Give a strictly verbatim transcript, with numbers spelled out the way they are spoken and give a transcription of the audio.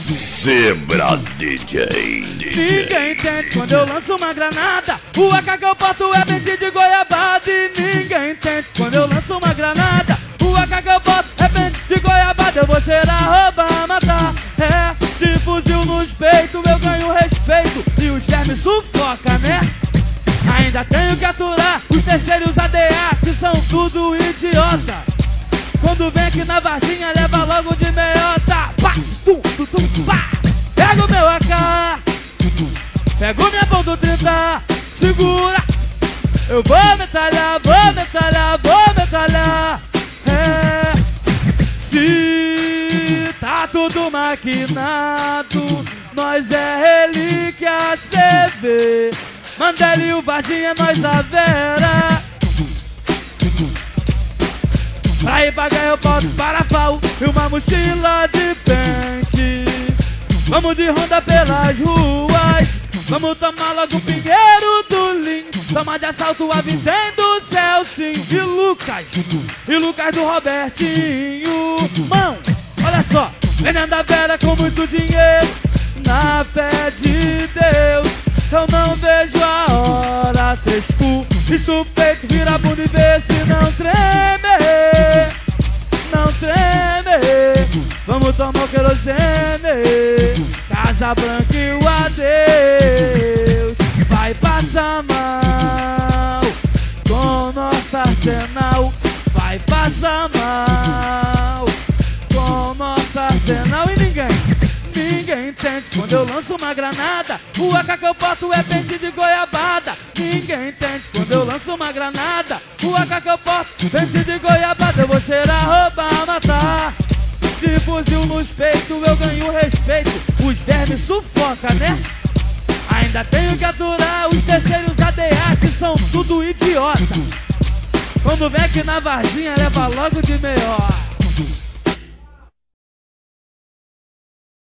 Zebra D J. Ninguém entende quando eu lanço uma granada. O A K que eu porto é pente de goiabada. E ninguém entende quando eu lanço uma granada. O A K que eu porto é pente de goiabada. Eu vou cheirar, roubar, matar. É, se fuzil nos peitos eu ganho respeito. E os germes sufoca, né? Ainda tenho que aturar os terceiros A D A, que são tudo idiota. Quando vem aqui na Varginha, leva logo de meiota. Pá, tum, tum, tum, pá. Pega o meu A K, pega o minha ponto trinta, segura. Eu vou metralhar, vou metralhar, vou metralhar. É, se tá tudo maquinado, nós é relíquia C V. Mandele o Varginha, nós a Vera. Pra ir pagar eu boto parafal e uma mochila de pente. Vamos de ronda pelas ruas, vamos tomar logo o pinheiro do Lim. Toma de assalto a Vicente do Celcin e Lucas, e Lucas do Robertinho. Mão, olha só, veneno da Vera com muito dinheiro. Na fé de Deus, eu não vejo a hora. Três cu, estupendo, vira bunda e vê se não treme. Não treme, vamos tomar o querosene. Casa Branca e o adeus. Vai passar mal com nosso arsenal. Vai passar mal com nosso arsenal. E ninguém Ninguém entende quando eu lanço uma granada. O A K que eu porto é pente de goiabada. Ninguém entende quando eu lanço uma granada. O A K que eu porto, pente de goiabada. Eu vou cheirar, roubar, matar. Se fuzil nos peitos eu ganho respeito. Os vermes sufoca, né? Ainda tenho que aturar os terceiros A D A, que são tudo idiota. Quando vem aqui na Varginha, leva logo de meiota.